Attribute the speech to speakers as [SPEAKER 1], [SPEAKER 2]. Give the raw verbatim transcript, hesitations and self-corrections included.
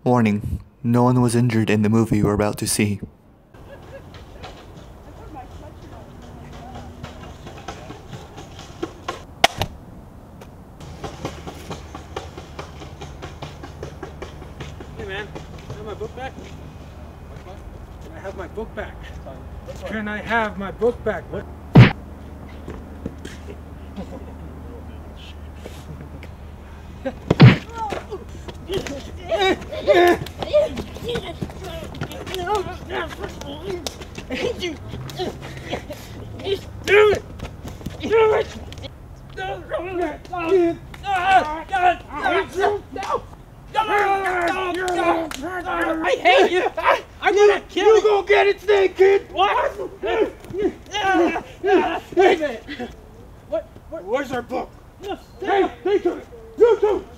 [SPEAKER 1] Warning, no one was injured in the movie we're about to see.
[SPEAKER 2] Hey man, can I have my book back? Can I have my book back? Can I have my book back? What? Do it! Do it! I hate you! I'm gonna kill you! You gonna get it, Snake Kid! What? Wait a minute! What? What? Where's our book? Hey, take it! You too!